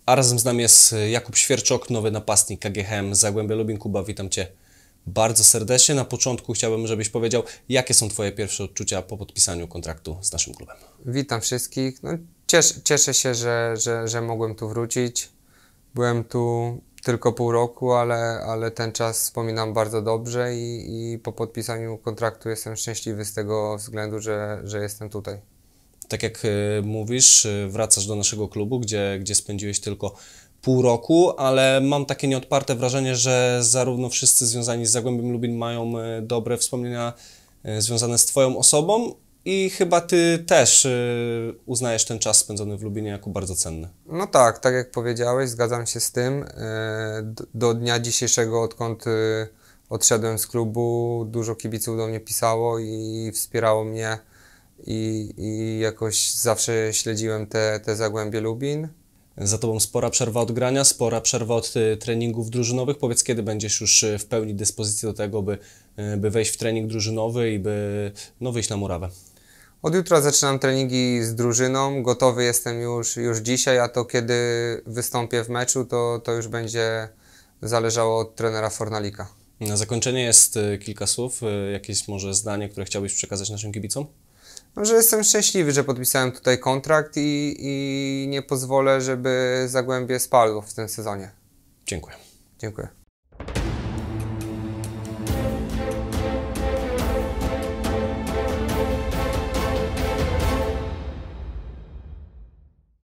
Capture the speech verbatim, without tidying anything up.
A razem z nami jest Jakub Świerczok, nowy napastnik K G H M Zagłębie Lubin. Kuba, witam Cię bardzo serdecznie. Na początku chciałbym, żebyś powiedział, jakie są Twoje pierwsze odczucia po podpisaniu kontraktu z naszym klubem. Witam wszystkich. No, cieszę, cieszę się, że, że, że mogłem tu wrócić. Byłem tu tylko pół roku, ale, ale ten czas wspominam bardzo dobrze i, i po podpisaniu kontraktu jestem szczęśliwy z tego względu, że, że jestem tutaj. Tak jak y, mówisz, y, wracasz do naszego klubu, gdzie, gdzie spędziłeś tylko pół roku, ale mam takie nieodparte wrażenie, że zarówno wszyscy związani z Zagłębiem Lubin mają y, dobre wspomnienia y, związane z Twoją osobą i chyba Ty też y, uznajesz ten czas spędzony w Lubinie jako bardzo cenny. No tak, tak jak powiedziałeś, zgadzam się z tym. E, d- Do dnia dzisiejszego, odkąd e, odszedłem z klubu, dużo kibiców do mnie pisało i wspierało mnie i, i jakoś zawsze śledziłem te, te Zagłębie Lubin. Za Tobą spora przerwa od grania, spora przerwa od y, treningów drużynowych. Powiedz, kiedy będziesz już y, w pełni dyspozycji do tego, by, y, by wejść w trening drużynowy i by no, wyjść na murawę? Od jutra zaczynam treningi z drużyną, gotowy jestem już, już dzisiaj, a to kiedy wystąpię w meczu, to, to już będzie zależało od trenera Fornalika. Na zakończenie jest y, kilka słów, y, jakieś może zdanie, które chciałbyś przekazać naszym kibicom? No, że jestem szczęśliwy, że podpisałem tutaj kontrakt i, i nie pozwolę, żeby Zagłębie spadło w tym sezonie. Dziękuję. Dziękuję.